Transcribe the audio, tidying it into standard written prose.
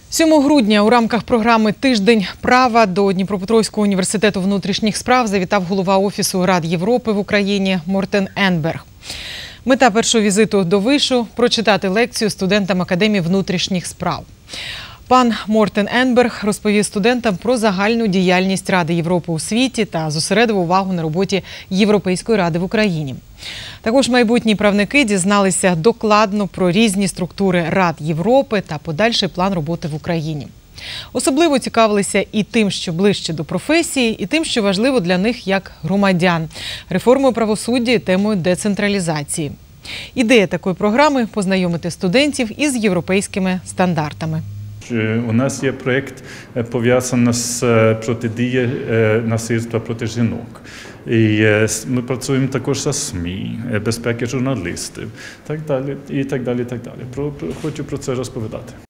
7 грудня у рамках програми «Тиждень права» до Дніпропетровського університету внутрішніх справ завітав голова Офісу Рад Європи в Україні Мортен Енберг. Мета першого візиту до вишу – прочитати лекцію студентам Академії внутрішніх справ. Пан Мортен Енберг розповів студентам про загальну діяльність Ради Європи у світі та зосередив увагу на роботі Європейської ради в Україні. Також майбутні правники дізналися докладно про різні структури Рад Європи та подальший план роботи в Україні. Особливо цікавилися і тим, що ближче до професії, і тим, що важливо для них як громадян – реформою правосуддя і темою децентралізації. Ідея такої програми – познайомити студентів із європейськими стандартами. У нас є проєкт, пов'язаний з протидією насильства проти жінок. І ми працюємо також з СМІ, безпеки журналістів, так далі, і так далі, і так далі. Хочу про це розповідати.